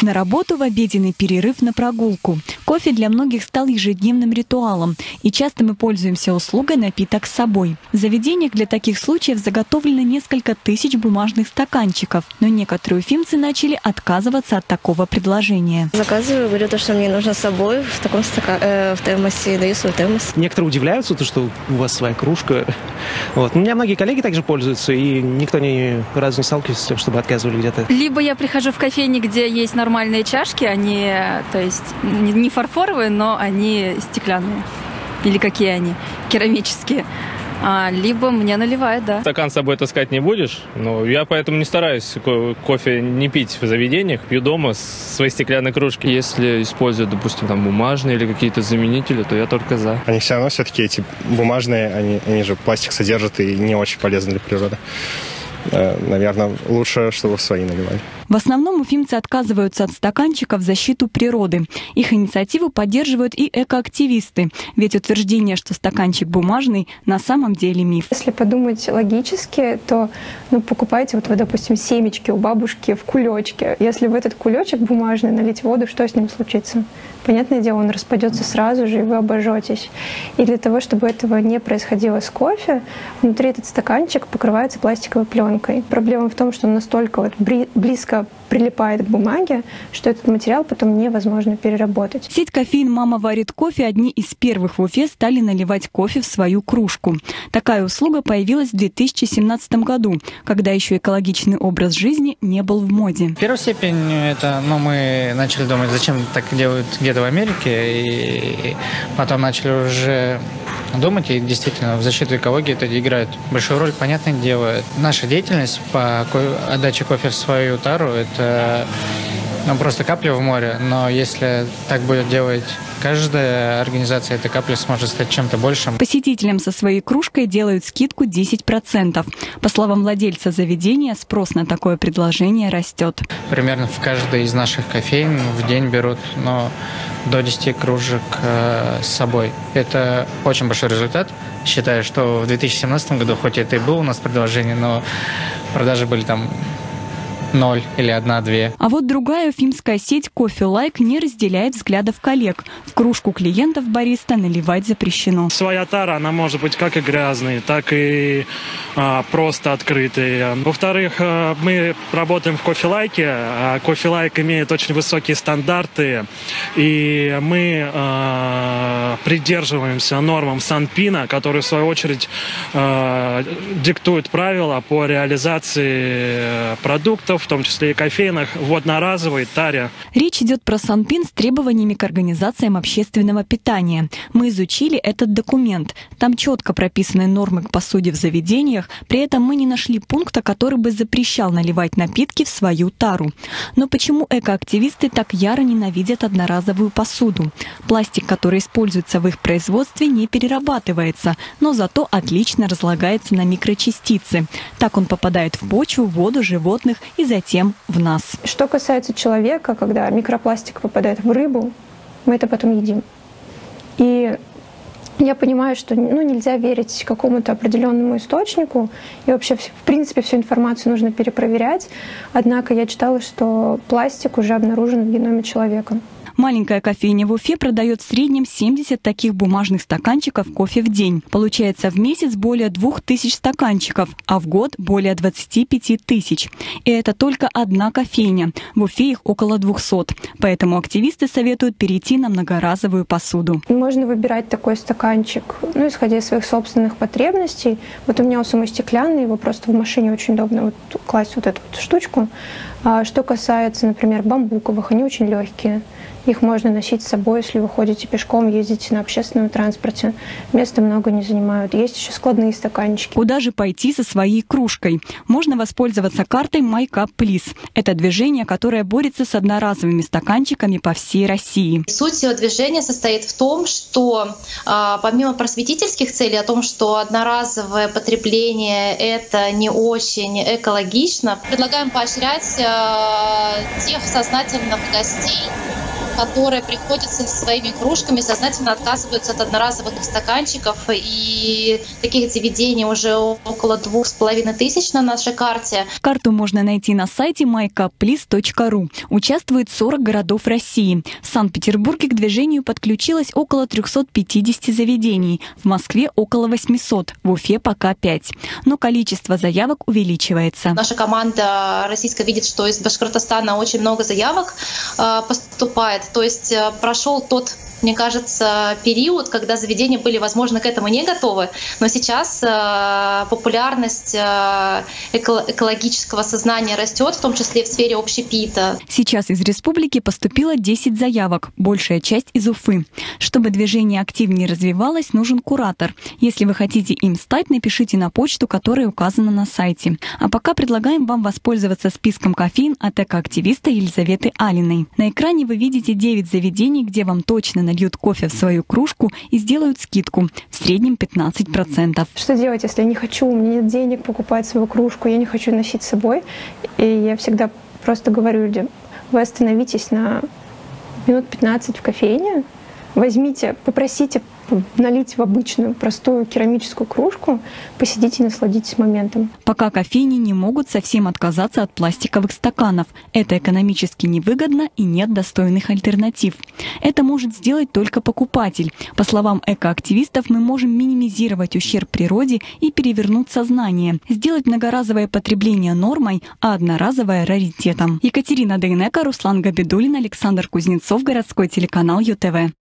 На работу, в обеденный перерыв, на прогулку. Кофе для многих стал ежедневным ритуалом, и часто мы пользуемся услугой напиток с собой. В заведениях для таких случаев заготовлено несколько тысяч бумажных стаканчиков, но некоторые уфимцы начали отказываться от такого предложения. Заказываю, говорю то, что мне нужно с собой в таком в термосе, даю свой термос. Некоторые удивляются, что у вас своя кружка. Вот. У меня многие коллеги также пользуются, и никто ни разу не сталкивался с тем, чтобы отказывали где-то. Либо я прихожу в кофейни, где есть нормальные чашки, они, то есть не фарфоровые, но они стеклянные. Или какие они? Керамические. Либо мне наливают, да. Стакан с собой таскать не будешь, но я поэтому не стараюсь кофе не пить в заведениях, пью дома с своей стеклянной кружки. Если используют, допустим, там бумажные или какие-то заменители, то я только за. Они все равно все-таки эти бумажные, они же пластик содержат и не очень полезны для природы. Наверное, лучше, чтобы свои наливали. В основном уфимцы отказываются от стаканчиков в защиту природы. Их инициативу поддерживают и экоактивисты. Ведь утверждение, что стаканчик бумажный, на самом деле миф. Если подумать логически, то покупайте, вот вы, допустим, семечки у бабушки в кулечке. Если в этот кулечек бумажный налить воду, что с ним случится? Понятное дело, он распадется сразу же, и вы обожжетесь. И для того, чтобы этого не происходило с кофе, внутри этот стаканчик покрывается пластиковой пленкой. Проблема в том, что он настолько близко прилипает к бумаге, что этот материал потом невозможно переработать. Сеть кофеин «Мама варит кофе» одни из первых в Уфе стали наливать кофе в свою кружку. Такая услуга появилась в 2017 году, когда еще экологичный образ жизни не был в моде. В первую степень мы начали думать, зачем так делают где-то в Америке, и потом начали уже думать, и действительно в защиту экологии это играет большую роль, понятное дело. Наша деятельность по отдаче кофе в свою тару – это просто капля в море, но если так будет делать каждая организация, эта капля сможет стать чем-то большим. Посетителям со своей кружкой делают скидку 10%. По словам владельца заведения, спрос на такое предложение растет. Примерно в каждой из наших кофеин в день берут до 10 кружек с собой. Это очень большой результат. Считаю, что в 2017 году, хоть это и было у нас предложение, но продажи были там 0 или 1-2. А вот другая уфимская сеть «Кофе Лайк» не разделяет взглядов коллег. В кружку клиентов бариста наливать запрещено. Своя тара, она может быть как и грязной, так и просто открытой. Во-вторых, мы работаем в «Кофе Лайке», а «Кофе Лайк» имеет очень высокие стандарты, и мы придерживаемся нормам Санпина, которые, в свою очередь, диктуют правила по реализации продуктов, в том числе и кофейных, в одноразовой таре. Речь идет про Санпин с требованиями к организациям общественного питания. Мы изучили этот документ. Там четко прописаны нормы к посуде в заведениях, при этом мы не нашли пункта, который бы запрещал наливать напитки в свою тару. Но почему экоактивисты так яро ненавидят одноразовую посуду? Пластик, который используется в их производстве, не перерабатывается, но зато отлично разлагается на микрочастицы. Так он попадает в почву, воду, животных и затем в нас. Что касается человека, когда микропластик попадает в рыбу, мы это потом едим. И я понимаю, что нельзя верить какому-то определенному источнику, и вообще, в принципе, всю информацию нужно перепроверять. Однако я читала, что пластик уже обнаружен в геноме человека. Маленькая кофейня в Уфе продает в среднем 70 таких бумажных стаканчиков кофе в день. Получается в месяц более 2000 стаканчиков, а в год более 25 тысяч. И это только одна кофейня. В Уфе их около 200. Поэтому активисты советуют перейти на многоразовую посуду. Можно выбирать такой стаканчик, исходя из своих собственных потребностей. Вот у меня у самой стеклянный, его просто в машине очень удобно класть вот эту штучку. А что касается, например, бамбуковых, они очень легкие. Их можно носить с собой, если вы ходите пешком, ездите на общественном транспорте. Места много не занимают. Есть еще складные стаканчики. Куда же пойти со своей кружкой? Можно воспользоваться картой My Cup Please. Это движение, которое борется с одноразовыми стаканчиками по всей России. Суть движения состоит в том, что помимо просветительских целей о том, что одноразовое потребление — это не очень экологично, предлагаем поощрять тех сознательных гостей, которые приходят со своими кружками, сознательно отказываются от одноразовых стаканчиков. И таких заведений уже около 2500 на нашей карте. Карту можно найти на сайте mycupplease.ru. Участвует 40 городов России. В Санкт-Петербурге к движению подключилось около 350 заведений. В Москве около 800, в Уфе пока 5. Но количество заявок увеличивается. Наша команда российская видит, что из Башкортостана очень много заявок поступает. То есть прошел тот, мне кажется, период, когда заведения были, возможно, к этому не готовы. Но сейчас популярность экологического сознания растет, в том числе в сфере общепита. Сейчас из республики поступило 10 заявок, большая часть из Уфы. Чтобы движение активнее развивалось, нужен куратор. Если вы хотите им стать, напишите на почту, которая указана на сайте. А пока предлагаем вам воспользоваться списком кофеин от экоактивиста Елизаветы Алиной. На экране вы видите 9 заведений, где вам точно нальют кофе в свою кружку и сделают скидку, в среднем 15%. Что делать, если я не хочу, у меня нет денег покупать свою кружку, я не хочу носить с собой? И я всегда просто говорю людям: вы остановитесь на минут 15 в кофейне, возьмите, попросите налить в обычную простую керамическую кружку, посидите и насладитесь моментом. Пока кофейни не могут совсем отказаться от пластиковых стаканов. Это экономически невыгодно и нет достойных альтернатив. Это может сделать только покупатель. По словам экоактивистов, мы можем минимизировать ущерб природе и перевернуть сознание, сделать многоразовое потребление нормой, а одноразовое раритетом. Екатерина Дейнека, Руслан Габидуллин, Александр Кузнецов, городской телеканал ЮТВ.